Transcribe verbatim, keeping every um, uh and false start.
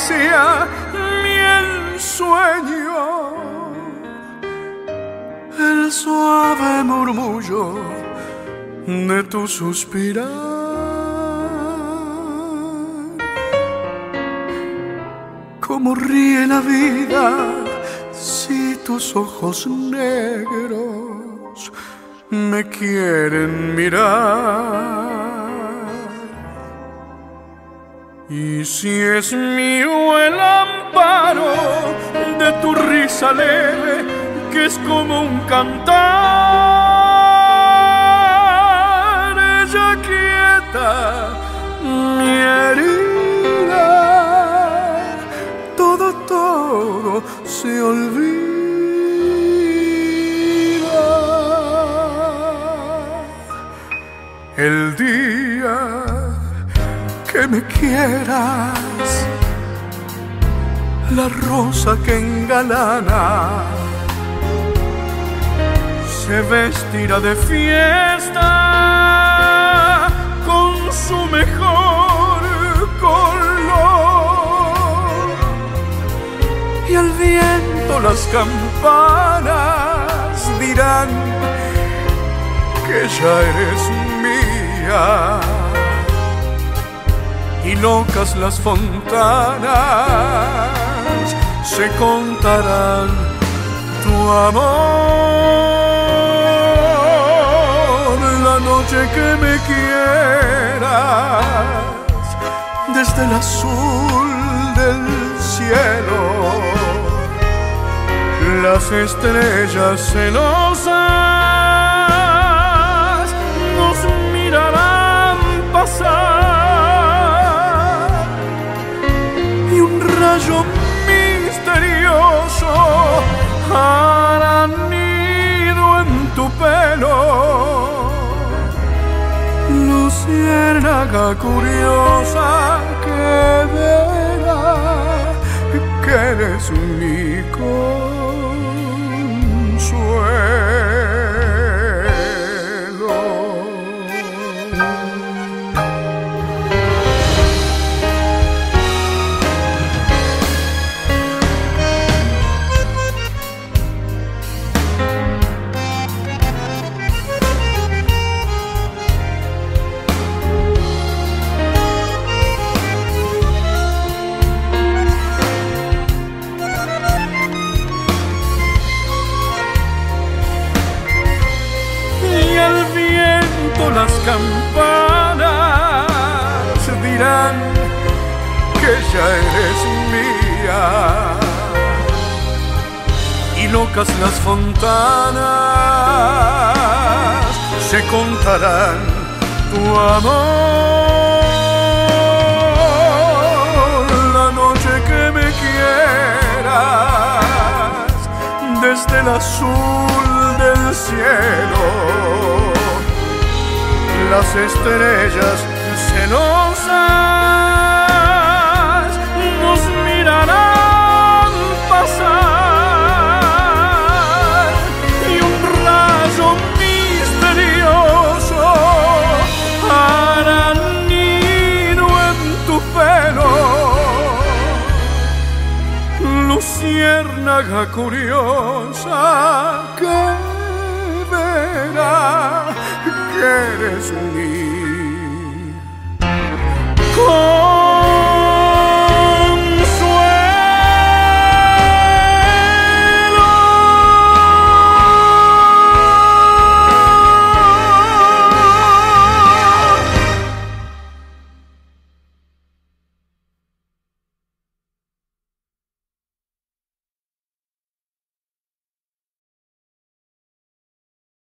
acaricia mi ensueño, el suave murmullo de tu suspirar. Cómo ríe la vida si tus ojos negros me quieren mirar. Y si es mío el amparo de tu risa leve, que es como un cantar, ella quieta mi herida, todo, todo se olvida. El día que me quieras, la rosa que engalana se vestirá de fiesta con su mejor color, y al viento las campanas dirán que ya eres mía, y locas las fontanas se contarán tu amor. La noche que me quieras, desde el azul del cielo, las estrellas celosas nos mirarán pasar, y un rayo misterioso hará nido en tu pelo, luciérnaga curiosa que verá que eres mi consuelo. Las campanas dirán que ya eres mía, y locas las fontanas se contarán tu amor. La noche que me quieras, desde el azul del cielo, las estrellas celosas nos mirarán pasar, y un rayo misterioso hará nido en tu pelo, luciérnaga curiosa que verá que eres mi